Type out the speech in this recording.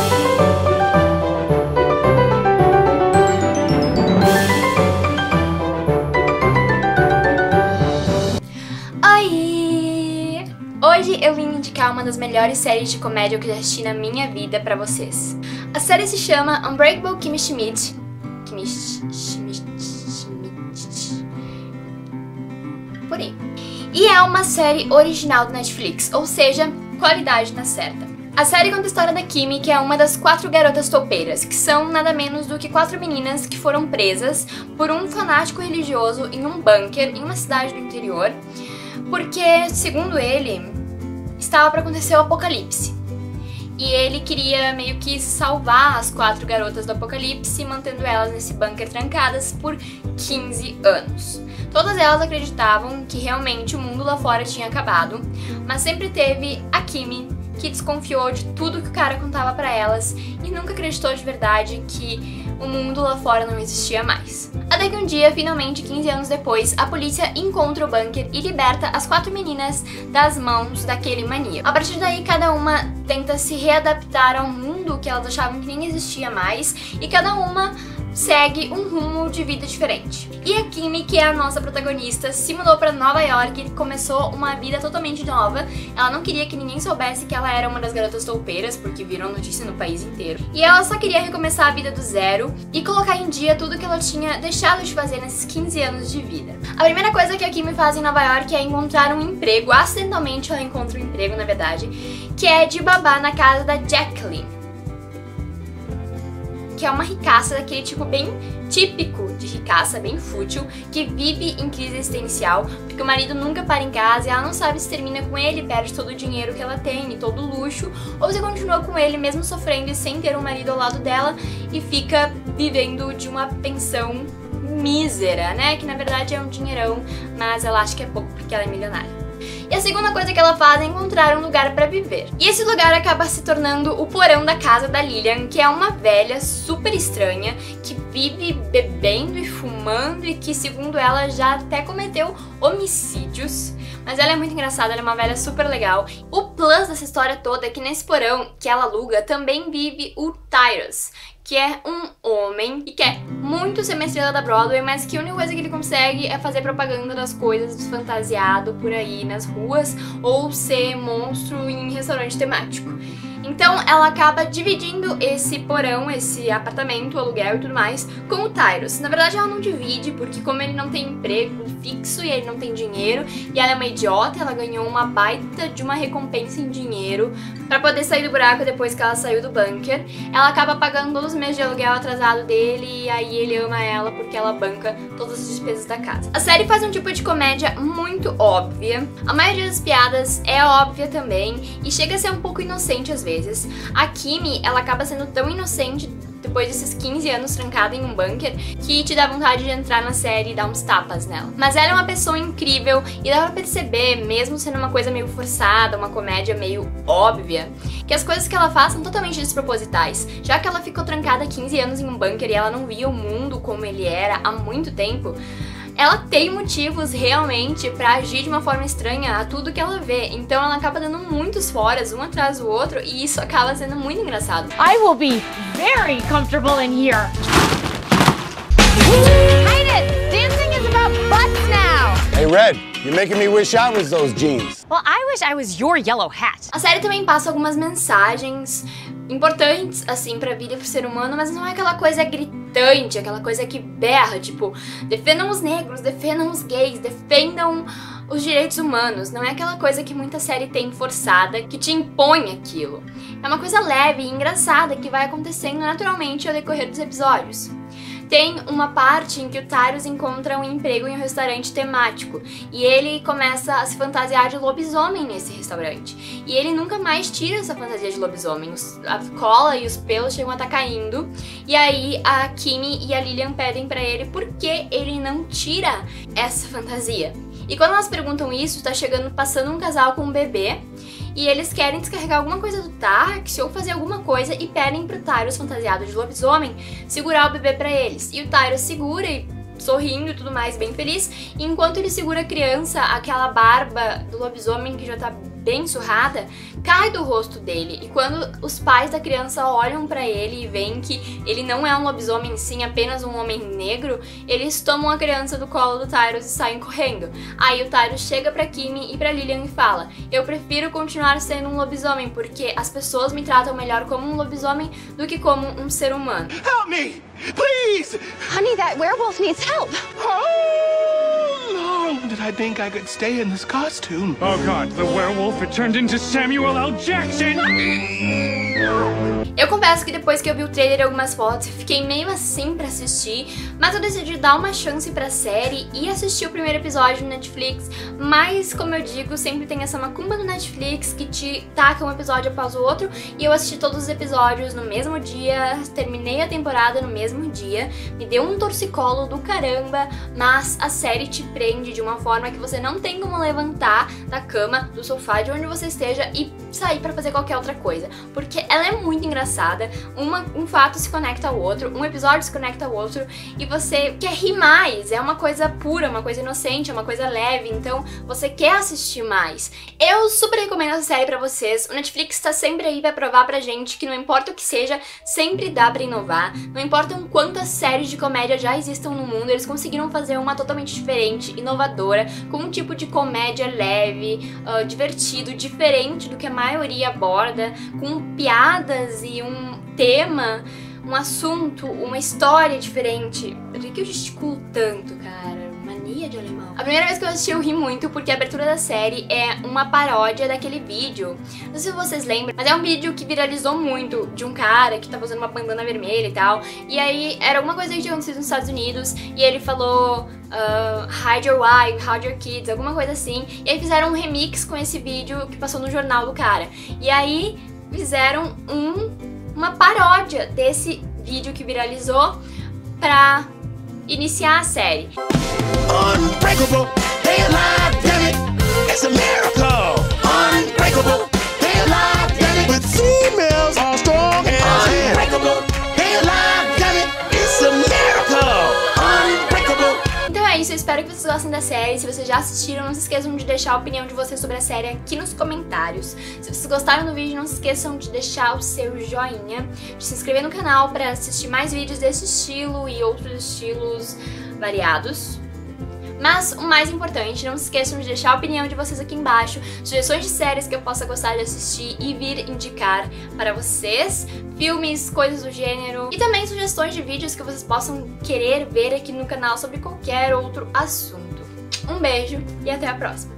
Oi! Hoje eu vim indicar uma das melhores séries de comédia que eu já assisti na minha vida pra vocês. A série se chama Unbreakable Kimmy Schmidt. Por aí. E é uma série original do Netflix, ou seja, qualidade na certa. A série conta a história da Kimmy, que é uma das 4 garotas toupeiras, que são nada menos do que 4 meninas que foram presas por um fanático religioso em um bunker em uma cidade do interior, porque, segundo ele, estava para acontecer o apocalipse. E ele queria meio que salvar as 4 garotas do apocalipse, mantendo elas nesse bunker trancadas por 15 anos. Todas elas acreditavam que realmente o mundo lá fora tinha acabado, mas sempre teve a Kimmy, que desconfiou de tudo que o cara contava pra elas e nunca acreditou de verdade que o mundo lá fora não existia mais. Até que um dia, finalmente, 15 anos depois, a polícia encontra o bunker e liberta as 4 meninas das mãos daquele maníaco. A partir daí, cada uma tenta se readaptar ao mundo que elas achavam que nem existia mais e cada uma segue um rumo de vida diferente. E a Kimmy, que é a nossa protagonista, se mudou para Nova York e começou uma vida totalmente nova. Ela não queria que ninguém soubesse que ela era uma das garotas toupeiras, porque viram notícia no país inteiro. E ela só queria recomeçar a vida do zero e colocar em dia tudo que ela tinha deixado de fazer nesses 15 anos de vida. A primeira coisa que a Kimmy faz em Nova York é encontrar um emprego. Acidentalmente ela encontra um emprego, na verdade, que é de babá na casa da Jacqueline, que é uma ricaça daquele tipo bem típico de ricaça, bem fútil, que vive em crise existencial, porque o marido nunca para em casa e ela não sabe se termina com ele, perde todo o dinheiro que ela tem e todo o luxo, ou se continua com ele mesmo sofrendo e sem ter um marido ao lado dela e fica vivendo de uma pensão mísera, né? Que na verdade é um dinheirão, mas ela acha que é pouco porque ela é milionária. E a segunda coisa que ela faz é encontrar um lugar pra viver. E esse lugar acaba se tornando o porão da casa da Lillian, que é uma velha super estranha, que vive bebendo e fumando e que, segundo ela, já até cometeu homicídios. Mas ela é muito engraçada, ela é uma velha super legal. O plus dessa história toda é que nesse porão que ela aluga também vive o Tyrus, que é um homem e quer muito ser uma estrela da Broadway, mas que a única coisa que ele consegue é fazer propaganda das coisas fantasiado por aí nas ruas ou ser monstro em restaurante temático. Então ela acaba dividindo esse porão, esse apartamento, aluguel e tudo mais, com o Tyrus. Na verdade ela não divide, porque como ele não tem emprego fixo e ele não tem dinheiro, e ela é uma idiota, ela ganhou uma baita de uma recompensa em dinheiro pra poder sair do buraco depois que ela saiu do bunker. Ela acaba pagando todos os meses de aluguel atrasado dele e aí ele ama ela porque ela banca todas as despesas da casa. A série faz um tipo de comédia muito óbvia. A maioria das piadas é óbvia também e chega a ser um pouco inocente às vezes. A Kimmy, ela acaba sendo tão inocente depois desses 15 anos trancada em um bunker que te dá vontade de entrar na série e dar uns tapas nela. Mas ela é uma pessoa incrível e dá pra perceber, mesmo sendo uma coisa meio forçada, uma comédia meio óbvia, que as coisas que ela faz são totalmente despropositais. Já que ela ficou trancada 15 anos em um bunker e ela não via o mundo como ele era há muito tempo, ela tem motivos realmente pra agir de uma forma estranha a tudo que ela vê. Então ela acaba dando muitos foras, um atrás do outro, e isso acaba sendo muito engraçado. I will be very comfortable in here. Hide it! Dancing is about butts now! Hey Red, you're making me wish I was those jeans. Well, I wish I was your yellow hat. A série também passa algumas mensagens importantes, assim, pra vida e pro ser humano, mas não é aquela coisa gritante, aquela coisa que berra, tipo, defendam os negros, defendam os gays, defendam os direitos humanos. Não é aquela coisa que muita série tem forçada, que te impõe aquilo. É uma coisa leve e engraçada que vai acontecendo naturalmente ao decorrer dos episódios. Tem uma parte em que o Tyrus encontra um emprego em um restaurante temático e ele começa a se fantasiar de lobisomem nesse restaurante. E ele nunca mais tira essa fantasia de lobisomem, a cola e os pelos chegam a estar caindo. E aí a Kimmy e a Lillian pedem pra ele por que ele não tira essa fantasia. E quando elas perguntam isso, tá passando um casal com um bebê e eles querem descarregar alguma coisa do táxi ou fazer alguma coisa e pedem pro Tyrus, fantasiado de lobisomem, segurar o bebê pra eles. E o Tyrus segura e sorrindo e tudo mais, bem feliz, e enquanto ele segura a criança, aquela barba do lobisomem que já tá bem surrada, cai do rosto dele. E quando os pais da criança olham pra ele e veem que ele não é um lobisomem, sim apenas um homem negro, eles tomam a criança do colo do Tyrus e saem correndo. Aí o Tyrus chega pra Kimi e pra Lilian e fala: eu prefiro continuar sendo um lobisomem porque as pessoas me tratam melhor como um lobisomem do que como um ser humano. Help me! Please! Honey, that werewolf needs help. How long did I think I could stay in this costume? Oh God, the werewolf had turned into Samuel L. Jackson! Eu confesso que depois que eu vi o trailer e algumas fotos, eu fiquei meio assim pra assistir, mas eu decidi dar uma chance pra série e assistir o primeiro episódio no Netflix, mas como eu digo, sempre tem essa macumba no Netflix que te taca um episódio após o outro, e eu assisti todos os episódios no mesmo dia, terminei a temporada no mesmo dia, me deu um torcicolo do caramba, mas a série te prende de uma forma que você não tem como levantar da cama, do sofá, de onde você esteja e sair pra fazer qualquer outra coisa, porque ela é muito engraçada, um fato se conecta ao outro, um episódio se conecta ao outro e você quer rir mais, é uma coisa pura, uma coisa inocente, é uma coisa leve, então você quer assistir mais. Eu super recomendo essa série pra vocês, o Netflix tá sempre aí pra provar pra gente que não importa o que seja, sempre dá pra inovar, não importa quantas séries de comédia já existam no mundo, eles conseguiram fazer uma totalmente diferente, inovadora, com um tipo de comédia leve, divertido, diferente do que a maioria aborda, com piadas e um tema, um assunto, uma história diferente. Por que eu gesticulo tanto, cara? Mania de alemão. A primeira vez que eu assisti eu ri muito porque a abertura da série é uma paródia daquele vídeo. Não sei se vocês lembram, mas é um vídeo que viralizou muito de um cara que tava usando uma bandana vermelha e tal. E aí era alguma coisa que tinha acontecido nos Estados Unidos e ele falou hide your wife, hide your kids, alguma coisa assim. E aí fizeram um remix com esse vídeo que passou no jornal do cara. E aí fizeram uma paródia desse vídeo que viralizou pra iniciar a série. Unbreakable, they alive, damn it, it's a miracle. Unbreakable, they alive, damn it, with females all strong as unbreakable, they alive, damn it, it's a miracle. Unbreakable. Então é isso, eu espero que vocês gostem da série. Se vocês já assistiram, não se esqueçam de deixar a opinião de vocês sobre a série aqui nos comentários. Se vocês gostaram do vídeo, não se esqueçam de deixar o seu joinha, de se inscrever no canal para assistir mais vídeos desse estilo e outros estilos variados. Mas o mais importante, não se esqueçam de deixar a opinião de vocês aqui embaixo, sugestões de séries que eu possa gostar de assistir e vir indicar para vocês, filmes, coisas do gênero, e também sugestões de vídeos que vocês possam querer ver aqui no canal sobre qualquer outro assunto. Um beijo e até a próxima!